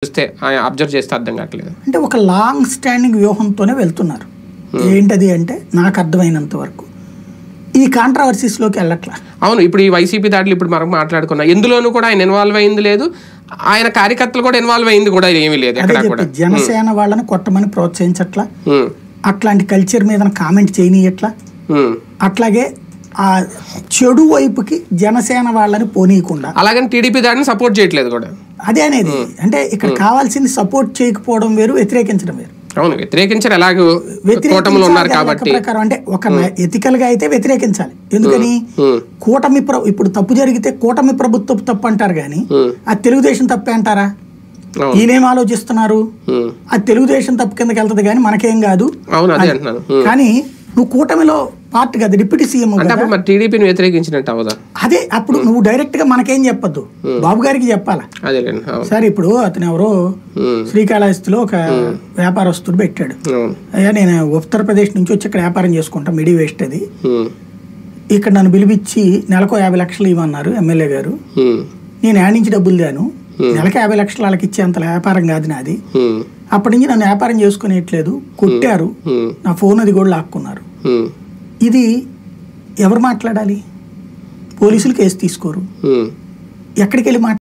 చూస్తే అబ్జర్వ్ చేస్తే అర్థం కావట్లేదు. అంటే ఒక లాంగ్ స్టాండింగ్ వ్యూహంతోనే వెళ్తున్నారు. ఏంటది అంటే నాకు అర్థమైనంత వరకు ఈ కాంట్రవర్సీస్లోకి వెళ్ళట్లా. అవును, ఇప్పుడు ఈ వైసీపీ దాడులు ఇప్పుడు మనం మాట్లాడుకున్నాం, ఎందులోనూ కూడా ఆయన ఇన్వాల్వ్ అయింది లేదు, ఆయన కార్యకర్తలు కూడా ఇన్వాల్వ్ అయింది కూడా ఏమీ లేదు. జనసేన వాళ్ళని కొట్టమని ప్రోత్సహించట్లా, అట్లాంటి కల్చర్ మీద కామెంట్ చేయనీయట్లా, అట్లాగే ఆ చెడు వైపుకి జనసేన వాళ్ళని పోనీయకుండా, అలాగని టీడీపీ దాడిని సపోర్ట్ చేయట్లేదు కూడా. అదే అనేది అంటే ఇక్కడ కావాల్సింది సపోర్ట్ చేయకపోవడం వేరు, వ్యతిరేకించడం వేరు. అవును, వ్యతిరేకించారు ఎలాగో కూటమిలో ఉన్నారు కాబట్టి. ప్రకారం అంటే ఒక ఎథికల్ గా అయితే వ్యతిరేకించాలి. ఎందుకని కూటమి ఇప్పుడు తప్పు జరిగితే కూటమి ప్రభుత్వం తప్పు అంటారు కానీ అది తెలుగుదేశం తప్పే అంటారా? ఈయనేం ఆలోచిస్తున్నారు, అది తెలుగుదేశం తప్పు కిందకి వెళ్తుంది కానీ మనకేం కాదు. కానీ నువ్వు కూటమిలో పార్ట్ కదా, డిప్యూటీ సీఎం, టీడీపీని వ్యతిరేకించినట్టు అవదా? అదే అప్పుడు నువ్వు డైరెక్ట్ గా మనకేం చెప్పొద్దు, బాబు గారికి చెప్పాలా. సరే ఇప్పుడు అతను ఎవరో శ్రీకాళహస్తిలో ఒక వ్యాపారస్తుడు పెట్టాడు, అయ్యా నేను ఉత్తరప్రదేశ్ నుంచి వచ్చి ఇక్కడ వ్యాపారం చేసుకుంటా, మిడి వేస్ట్ అది, ఇక్కడ నన్ను పిలిపించి నెలకు 50 లక్షలు ఇవ్వన్నారు ఎమ్మెల్యే గారు, నేను యాడ్ నుంచి డబ్బులు దాను, నెలకు 50 లక్షలు వాళ్ళకి ఇచ్చేంత వ్యాపారం కాదు నాది, అప్పటి నుంచి నన్ను వ్యాపారం చేసుకునేట్లేదు, కొట్టారు, నా ఫోన్ అది కూడా లాక్కున్నారు. ఇది ఎవరు మాట్లాడాలి? పోలీసులు కేసు తీసుకోరు, ఎక్కడికి వెళ్ళి